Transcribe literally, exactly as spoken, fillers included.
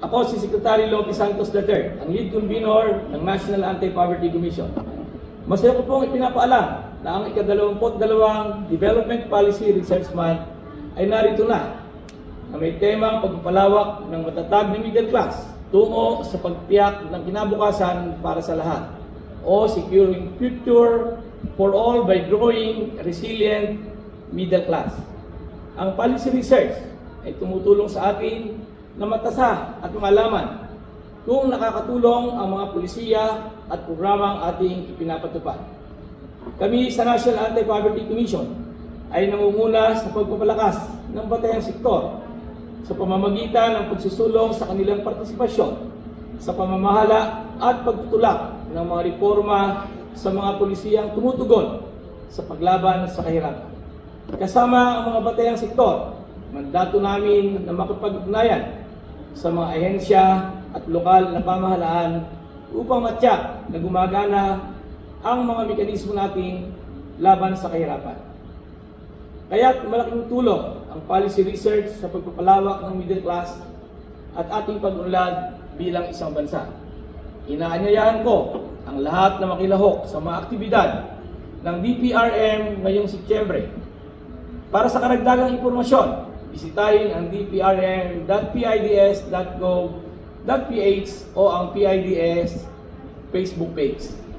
Ako si Secretary Lope Santos the third, ang lead convener ng National Anti-Poverty Commission. Masaya ko pong ipinapaalam na ang ikadalawamput dalawang Development Policy Research Month ay narito na, na may temang pagpapalawak ng matatag na middle class tungo sa pagtiyak ng kinabukasan para sa lahat, o securing future for all by growing resilient middle class. Ang policy research ay tumutulong sa atin na matasa at malaman kung nakakatulong ang mga pulisiya at programang ating ipinapatupad. Kami sa National Anti-Poverty Commission ay nangunguna sa pagpapalakas ng batayang sektor sa pamamagitan ng pagsusulong sa kanilang partisipasyon sa pamamahala at pagtutulak ng mga reforma sa mga pulisiyang tumutugon sa paglaban sa kahirapan. Kasama ang mga batayang sektor, mandato namin na makipag-ugnayan sa mga ahensya at lokal na pamahalaan upang matyak na gumagana ang mga mekanismo natin laban sa kahirapan. Kaya't malaking tulong ang policy research sa pagpapalawak ng middle class at ating pag-unlad bilang isang bansa. Inaanyayahan ko ang lahat na makilahok sa mga aktibidad ng D P R M ngayong Setyembre. Para sa karagdagang impormasyon, bisitahin ang d p r m dot p i d s dot gov dot p h o ang P I D S Facebook page.